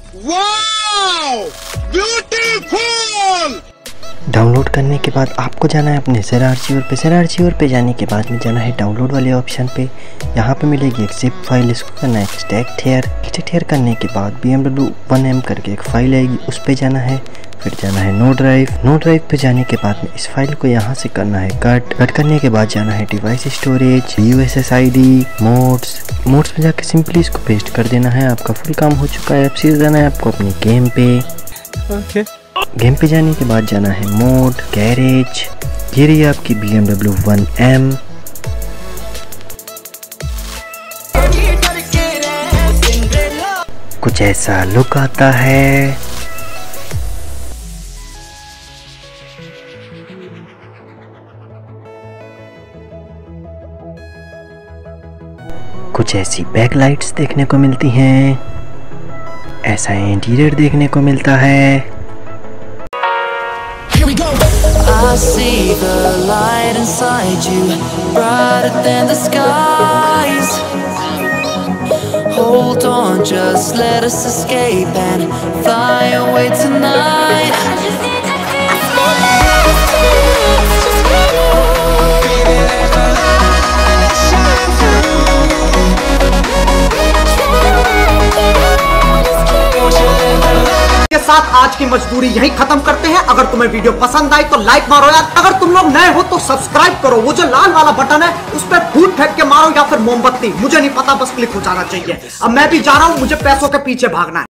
Wow beautiful. Download करने के बाद आपको जाना है अपने ज़रा आर्चिवर पे। ज़रा आर्चिवर पे जाने के बाद में जाना है डाउनलोड वाले ऑप्शन पे। यहाँ पे मिलेगी एक जिप फाइल, इसको करना है एक्सट्रैक्ट हेयर करने के बाद BMW 1M करके एक फाइल आएगी, उस पे जाना है। फिर जाना है नो ड्राइव पे जाने के बाद में इस फाइल को यहाँ से करना है कट करने के बाद जाना है डिवाइस स्टोरेज, USSID, मोड्स पे जाके सिंपली इसको पेस्ट कर देना है। आपका फुल काम हो चुका है। अब सीधे जाना है आपको अपने गेम पे। गेम पे जाने के बाद जाना है मोड गैरेज। ये रही आपकी BMW 1M। कुछ ऐसा लुक आता है। कुछ ऐसी बैकलाइट्स देखने को मिलती हैं। ऐसा इंटीरियर देखने को मिलता है। I see the light inside you, brighter than the skies. Hold on, just let us escape and fly away tonight. के साथ आज की मजदूरी यही खत्म करते हैं। अगर तुम्हें वीडियो पसंद आई तो लाइक मारो यार। अगर तुम लोग नए हो तो सब्सक्राइब करो। वो जो लाल वाला बटन है उस पर फूट फेंक के मारो या फिर मोमबत्ती, मुझे नहीं पता, बस क्लिक हो जाना चाहिए। अब मैं भी जा रहा हूँ, मुझे पैसों के पीछे भागना है।